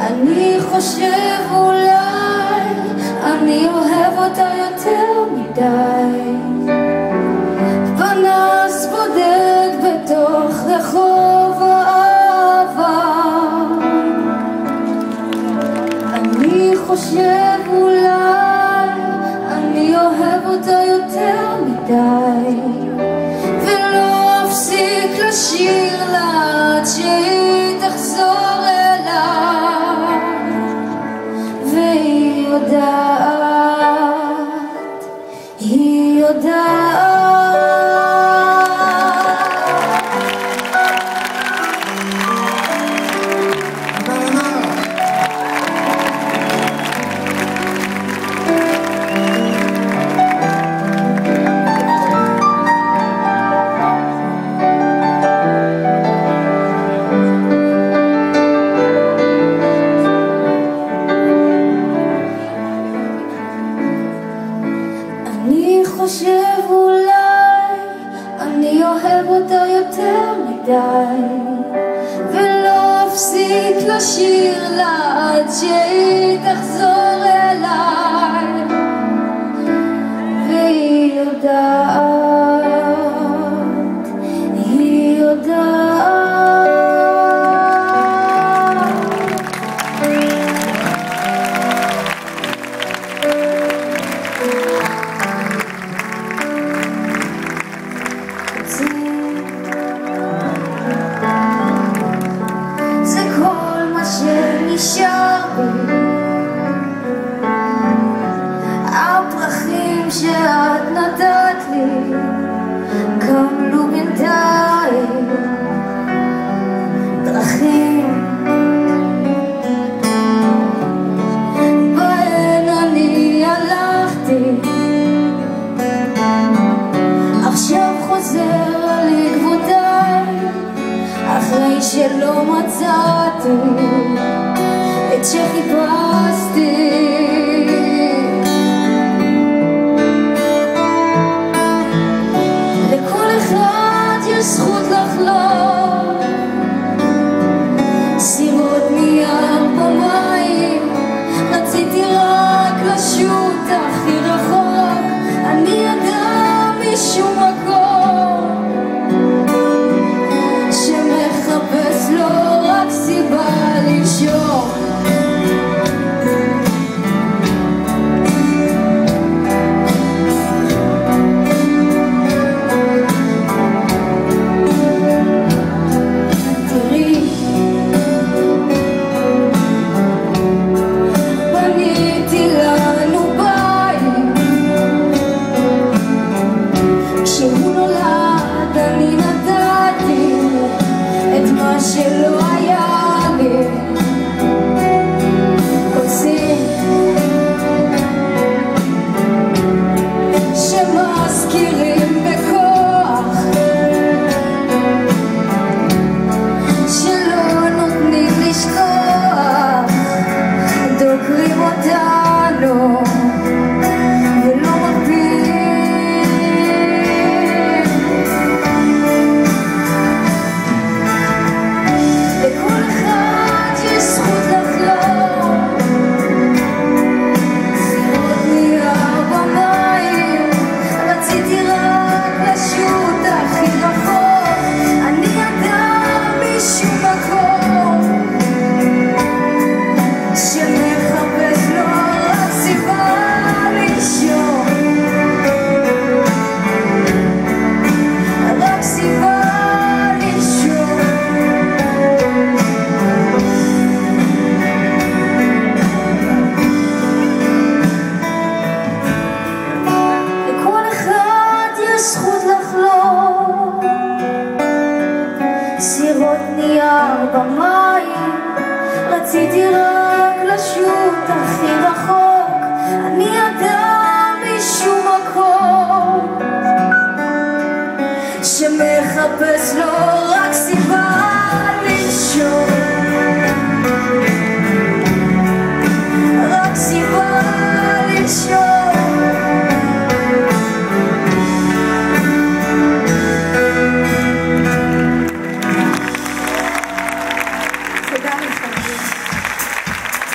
אני חושב אולי אני אוהב אותה יותר מדי. פנס בודד בתוך רחוב האהבה. אני חושב אולי אני אוהב אותה יותר מדי, ולא אפסיק לשיר לה עד שהיא תחזור אליי. והיא יודעת, היא יודעת. אני חושב אולי אני אוהב אותה יותר מדי, ולא אפסיק לשיר לה עד שהיא תחזור אליי. והיא יודעת, היא יודעת. זה כל מה שנשאר בי, הפרחים שאת נתת לי קמלו בינתיים דרכים בהן אני הלכתי, עכשיו חוזר על עקבותיי אחרי שלא מצאתי